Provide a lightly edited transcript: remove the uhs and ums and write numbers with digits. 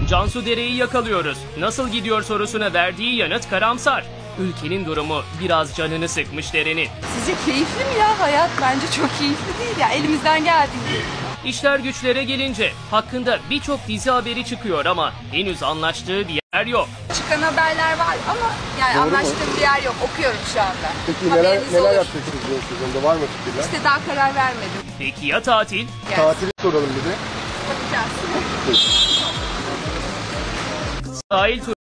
Cansu Dere'yi yakalıyoruz. Nasıl gidiyor sorusuna verdiği yanıt karamsar. Ülkenin durumu biraz canını sıkmış Dere'nin. Sizce keyifli mi ya hayat? Bence çok keyifli değil ya, elimizden geldiğince. İşler güçlere gelince hakkında birçok dizi haberi çıkıyor ama henüz anlaştığı bir yer yok. Çıkan haberler var ama yani anlaştığım bir yer yok. Okuyorum şu anda. Peki Haberiniz neler olur. yapacaksınız bu sezonda? Var mı fikirler? İşte daha karar vermedim. Peki ya tatil? Yani Tatili soralım bir de. bakacağız. Sahil